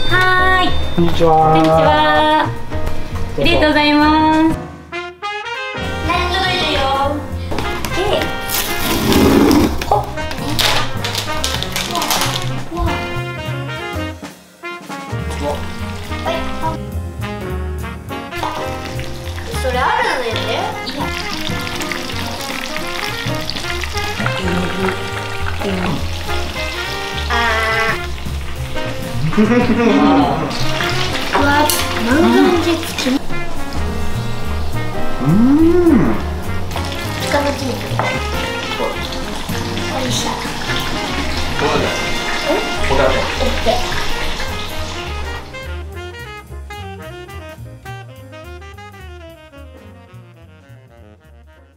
はーい。 こんにちは。 こんにちは。ありがとうございます。何届いたよ。で、ほっ。 それあるのよね。 いや。 うわ、満願寺つき。近づきに。よいしょ。